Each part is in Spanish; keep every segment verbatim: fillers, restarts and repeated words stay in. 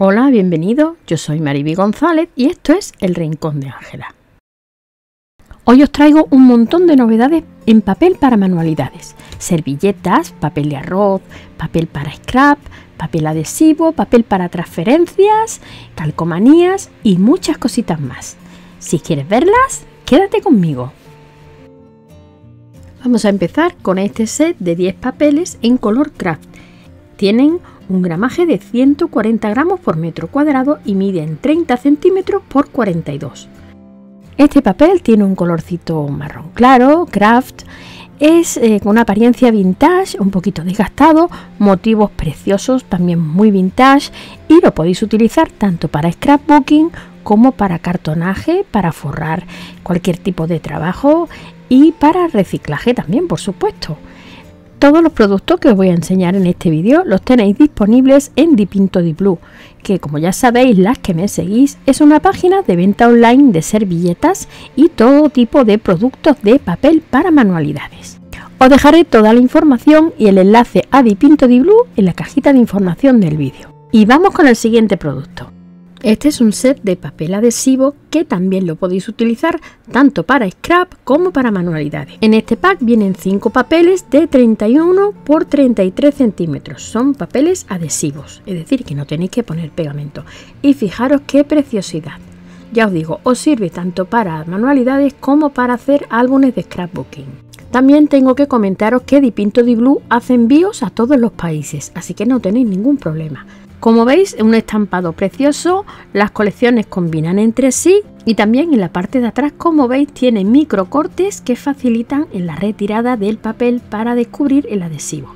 Hola, bienvenido, yo soy Mariby González y esto es El Rincón de Ángela. Hoy os traigo un montón de novedades en papel para manualidades. Servilletas, papel de arroz, papel para scrap, papel adhesivo, papel para transferencias, calcomanías y muchas cositas más. Si quieres verlas, quédate conmigo. Vamos a empezar con este set de diez papeles en color craft. Tienen un gramaje de ciento cuarenta gramos por metro cuadrado y miden treinta centímetros por cuarenta y dos. Este papel tiene un colorcito marrón claro, craft, es eh, con una apariencia vintage, un poquito desgastado, motivos preciosos, también muy vintage, y lo podéis utilizar tanto para scrapbooking como para cartonaje, para forrar cualquier tipo de trabajo y para reciclaje también, por supuesto. Todos los productos que os voy a enseñar en este vídeo los tenéis disponibles en Dipinto Di Blu, que como ya sabéis, las que me seguís, es una página de venta online de servilletas y todo tipo de productos de papel para manualidades. Os dejaré toda la información y el enlace a Dipinto Di Blu en la cajita de información del vídeo. Y vamos con el siguiente producto. Este es un set de papel adhesivo que también lo podéis utilizar tanto para scrap como para manualidades. En este pack vienen cinco papeles de treinta y uno por treinta y tres centímetros. Son papeles adhesivos, es decir, que no tenéis que poner pegamento. Y fijaros qué preciosidad. Ya os digo, os sirve tanto para manualidades como para hacer álbumes de scrapbooking. También tengo que comentaros que Dipinto Di Blu hace envíos a todos los países, así que no tenéis ningún problema. Como veis, es un estampado precioso, las colecciones combinan entre sí y también en la parte de atrás, como veis, tiene micro cortes que facilitan en la retirada del papel para descubrir el adhesivo.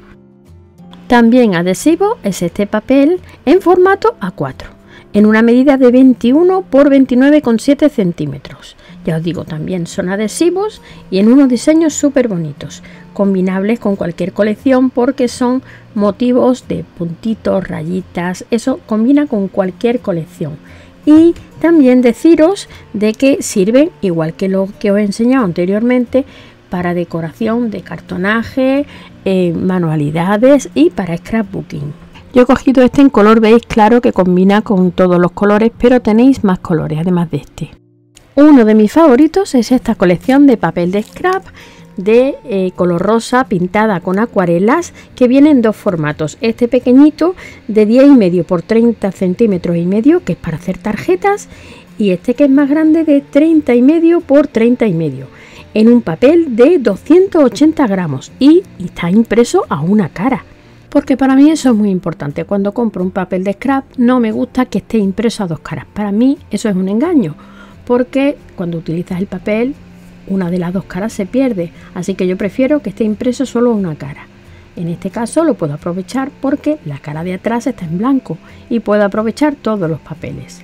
También adhesivo es este papel en formato A cuatro, en una medida de veintiuno por veintinueve coma siete centímetros. Ya os digo, también son adhesivos y en unos diseños súper bonitos, combinables con cualquier colección porque son motivos de puntitos, rayitas, eso combina con cualquier colección. Y también deciros de que sirven, igual que lo que os he enseñado anteriormente, para decoración de cartonaje, eh, manualidades y para scrapbooking. Yo he cogido este en color beige claro que combina con todos los colores, pero tenéis más colores además de este. Uno de mis favoritos es esta colección de papel de scrap de eh, color rosa pintada con acuarelas que viene en dos formatos. Este pequeñito de diez y medio por treinta centímetros y medio, que es para hacer tarjetas, y este que es más grande de treinta y medio por treinta y medio en un papel de doscientos ochenta gramos y, y está impreso a una cara. Porque para mí eso es muy importante. Cuando compro un papel de scrap no me gusta que esté impreso a dos caras. Para mí eso es un engaño, porque cuando utilizas el papel una de las dos caras se pierde, así que yo prefiero que esté impreso solo una cara. En este caso lo puedo aprovechar porque la cara de atrás está en blanco y puedo aprovechar todos los papeles.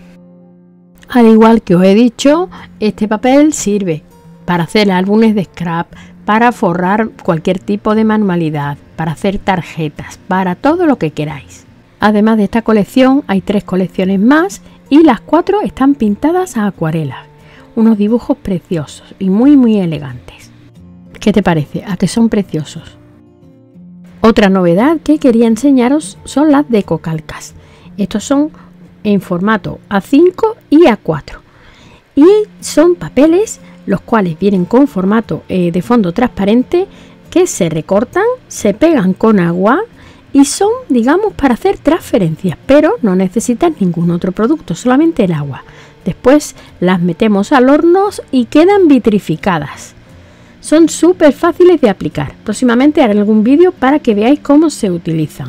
Al igual que os he dicho, este papel sirve para hacer álbumes de scrap, para forrar cualquier tipo de manualidad, para hacer tarjetas, para todo lo que queráis. Además de esta colección hay tres colecciones más y las cuatro están pintadas a acuarela. Unos dibujos preciosos y muy muy elegantes. ¿Qué te parece? ¿A que son preciosos? Otra novedad que quería enseñaros son las decocalcas. Estos son en formato A cinco y A cuatro y son papeles los cuales vienen con formato eh, de fondo transparente que se recortan, se pegan con agua y son, digamos, para hacer transferencias, pero no necesitan ningún otro producto, solamente el agua. Después las metemos al horno y quedan vitrificadas. Son súper fáciles de aplicar. Próximamente haré algún vídeo para que veáis cómo se utilizan.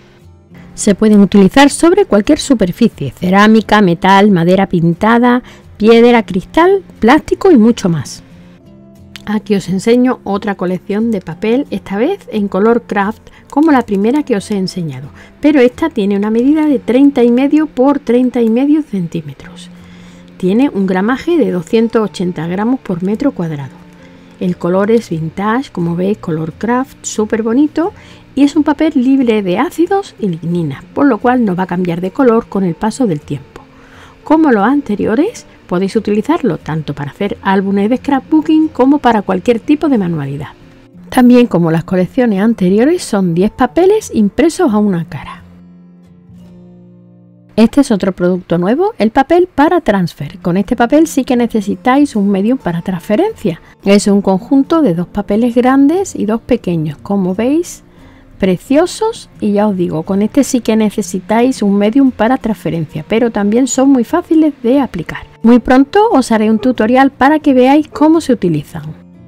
Se pueden utilizar sobre cualquier superficie: cerámica, metal, madera pintada, piedra, cristal, plástico y mucho más. Aquí os enseño otra colección de papel, esta vez en color craft, como la primera que os he enseñado, pero esta tiene una medida de treinta y medio por treinta y medio centímetros. Tiene un gramaje de doscientos ochenta gramos por metro cuadrado. El color es vintage, como veis, color craft, súper bonito, y es un papel libre de ácidos y lignina, por lo cual no va a cambiar de color con el paso del tiempo. Como los anteriores, podéis utilizarlo tanto para hacer álbumes de scrapbooking como para cualquier tipo de manualidad. También, como las colecciones anteriores, son diez papeles impresos a una cara. Este es otro producto nuevo, el papel para transfer. Con este papel sí que necesitáis un medium para transferencia. Es un conjunto de dos papeles grandes y dos pequeños, como veis, preciosos, y ya os digo, con este sí que necesitáis un medium para transferencia, pero también son muy fáciles de aplicar. Muy pronto os haré un tutorial para que veáis cómo se utilizan.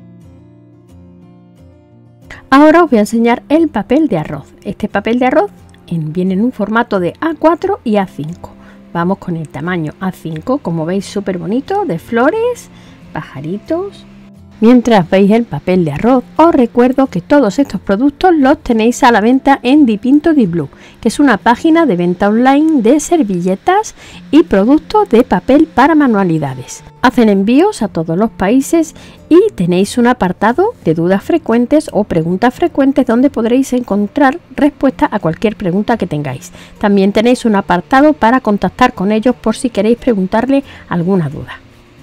Ahora os voy a enseñar el papel de arroz. Este papel de arroz viene en un formato de A cuatro y A cinco. Vamos con el tamaño A cinco, como veis, súper bonito, de flores, pajaritos. Mientras veis el papel de arroz, os recuerdo que todos estos productos los tenéis a la venta en Dipinto Di Blu, que es una página de venta online de servilletas y productos de papel para manualidades. Hacen envíos a todos los países y tenéis un apartado de dudas frecuentes o preguntas frecuentes donde podréis encontrar respuestas a cualquier pregunta que tengáis. También tenéis un apartado para contactar con ellos por si queréis preguntarle alguna duda.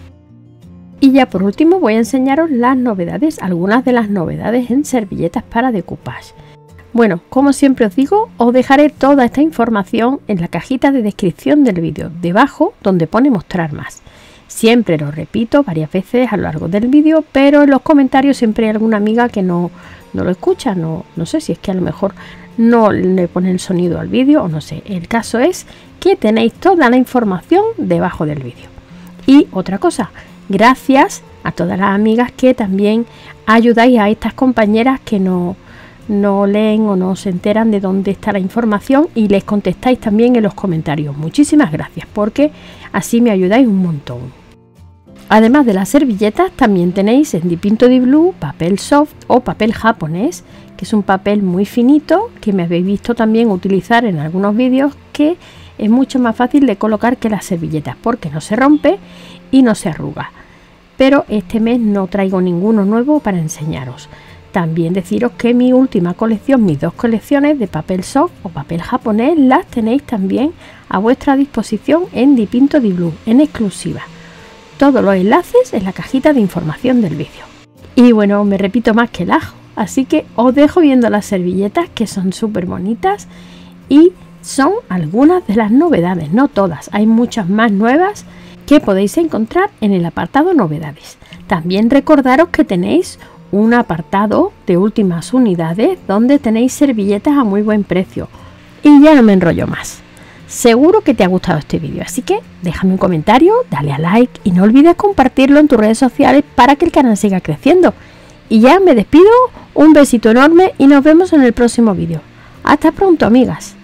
Y ya por último voy a enseñaros las novedades, algunas de las novedades en servilletas para decoupage. Bueno, como siempre os digo, os dejaré toda esta información en la cajita de descripción del vídeo, debajo donde pone mostrar más. Siempre lo repito varias veces a lo largo del vídeo, pero en los comentarios siempre hay alguna amiga que no, no lo escucha, no, no sé si es que a lo mejor no le pone el sonido al vídeo o no sé. El caso es que tenéis toda la información debajo del vídeo. Y otra cosa, gracias a todas las amigas que también ayudáis a estas compañeras que no, no leen o no se enteran de dónde está la información y les contestáis también en los comentarios. Muchísimas gracias, porque así me ayudáis un montón. Además de las servilletas, también tenéis en Dipinto Di Blu papel soft o papel japonés, que es un papel muy finito que me habéis visto también utilizar en algunos vídeos, que es mucho más fácil de colocar que las servilletas porque no se rompe y no se arruga. Pero este mes no traigo ninguno nuevo para enseñaros. También deciros que mi última colección, mis dos colecciones de papel soft o papel japonés, las tenéis también a vuestra disposición en Dipinto Di Blu, en exclusiva. Todos los enlaces en la cajita de información del vídeo. Y bueno, me repito más que el ajo, así que os dejo viendo las servilletas, que son súper bonitas y son algunas de las novedades, no todas, hay muchas más nuevas que podéis encontrar en el apartado novedades. También recordaros que tenéis un apartado de últimas unidades donde tenéis servilletas a muy buen precio. Y ya no me enrollo más. Seguro que te ha gustado este vídeo, así que déjame un comentario, dale a like y no olvides compartirlo en tus redes sociales para que el canal siga creciendo. Y ya me despido, un besito enorme y nos vemos en el próximo vídeo. Hasta pronto, amigas.